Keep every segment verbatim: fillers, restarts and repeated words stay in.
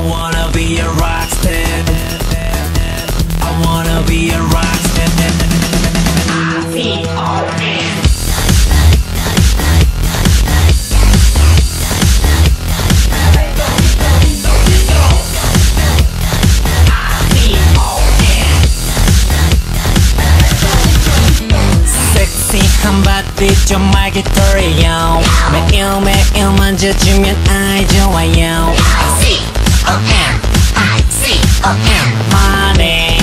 wanna be a rockstar. I wanna be a rockstar. I feel alright. 한바디 좀 말기토리요 매일 매일 만져주면 아이 좋아요 C O M I C O M Money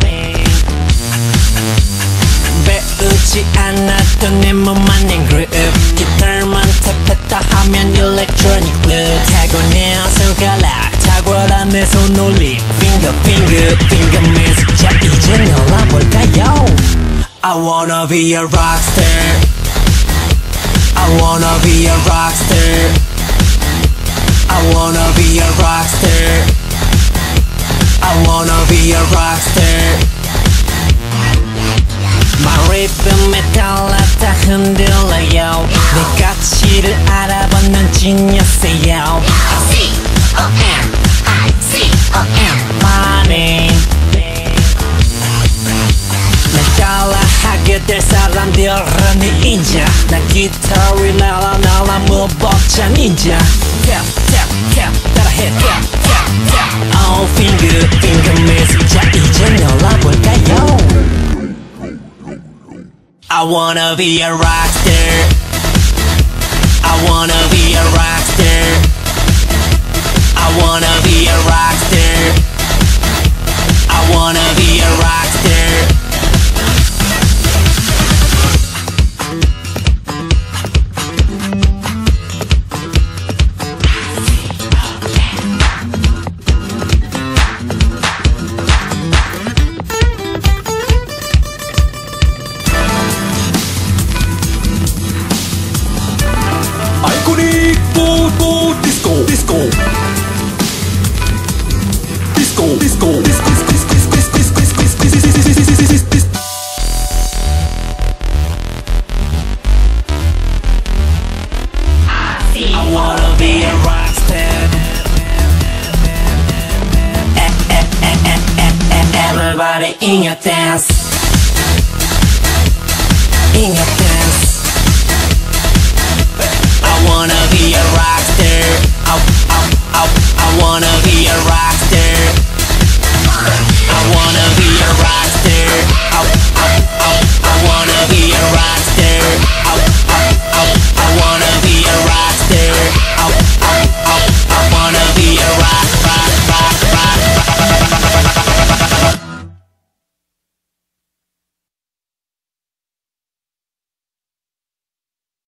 배우지 않아도 내 몸만 낸 그룹 기타만 탭했다 하면 electronic loop 타고난 손가락 탁월한 내 손놀림 Finger finger finger music 자 이제 놀아볼까요 I wanna be a rockstar. I wanna be a rockstar. I wanna be a rockstar. I wanna be a rockstar. My rhythm에 따라다 흔들려요 내 가치를 알아봐 난 genius예요 C O M I C O M Money 따라하게 될 사람들은 네 인자 난 기타 위 날아날아 무법자 닌자 Tap tap tap 따라해 tap tap tap Oh finger finger music 자 이제 놀아볼까요 I wanna be a rockstar I wanna be a rockstar I wanna be a rockstar I wanna be a rockstar Disco, disco, disco, disco, disco, I wanna be a rockstar. Everybody in your dance, in your dance. I wanna be a rockstar. I, I, I, I wanna be a rockstar.